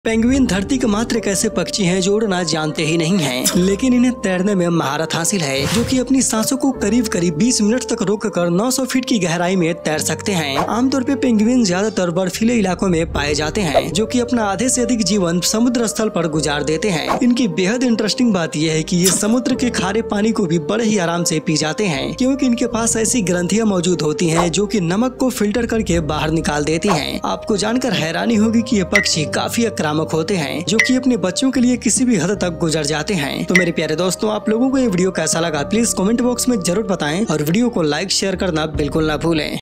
Penguin धरती के मात्र एक ऐसे पक्षी हैं जो उड़ना जानते ही नहीं हैं, लेकिन इन्हें तैरने में महारत हासिल है, जो कि अपनी सांसों को करीब 20 मिनट तक रोककर 900 फीट की गहराई में तैर सकते हैं। आमतौर पे पेंगुइन ज्यादातर बर्फीले इलाकों में पाए जाते हैं, जो कि अपना आधे से अधिक जीवन समुद्र स्थल पर गुजार देते हैं। इनकी बेहद इंटरेस्टिंग बात यह है कि ये समुद्र के खारे पानी को भी बड़े ही आराम से पी जाते हैं, क्योंकि इनके पास ऐसी ग्रंथियां मौजूद होती हैं जो कि नमक को फिल्टर करके बाहर निकाल देती हैं। आपको जानकर हैरानी होगी कि ये पक्षी काफी आक्रामक होते हैं, जो कि अपने बच्चों के लिए किसी भी हद तक गुजर जाते हैं। तो मेरे प्यारे दोस्तों, आप लोगों को ये वीडियो कैसा लगा प्लीज कमेंट बॉक्स में जरूर बताएं और वीडियो को लाइक शेयर करना बिल्कुल ना भूलें।